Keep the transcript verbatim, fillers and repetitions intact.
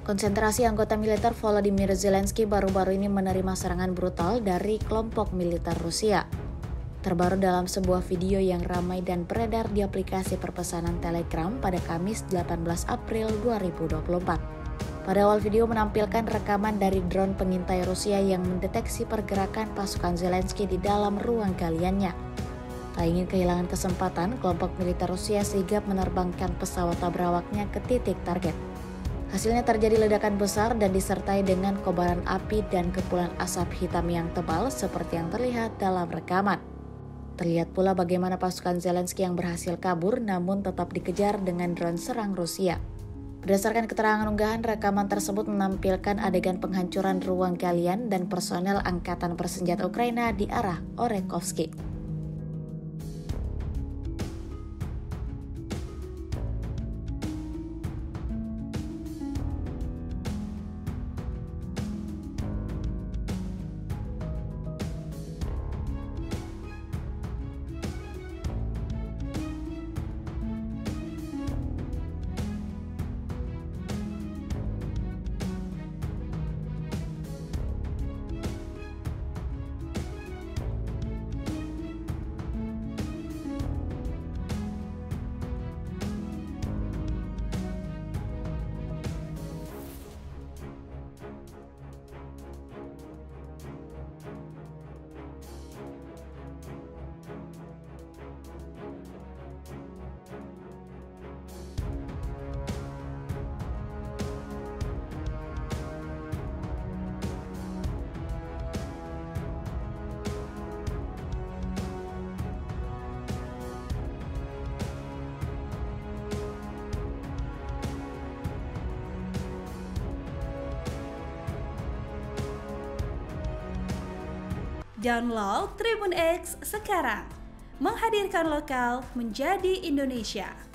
Konsentrasi anggota militer Volodymyr Zelensky baru-baru ini menerima serangan brutal dari kelompok militer Rusia. Terbaru dalam sebuah video yang ramai dan beredar di aplikasi perpesanan Telegram pada Kamis delapan belas April dua ribu dua puluh empat. Pada awal video menampilkan rekaman dari drone pengintai Rusia yang mendeteksi pergerakan pasukan Zelensky di dalam ruang galiannya. Tak ingin kehilangan kesempatan, kelompok militer Rusia sigap menerbangkan pesawat tabrawaknya ke titik target. Hasilnya terjadi ledakan besar dan disertai dengan kobaran api dan kepulan asap hitam yang tebal seperti yang terlihat dalam rekaman. Terlihat pula bagaimana pasukan Zelensky yang berhasil kabur namun tetap dikejar dengan drone serang Rusia. Berdasarkan keterangan unggahan, rekaman tersebut menampilkan adegan penghancuran ruang galian dan personel angkatan bersenjata Ukraina di arah Orekhovsky. Download Tribun X sekarang, menghadirkan lokal menjadi Indonesia.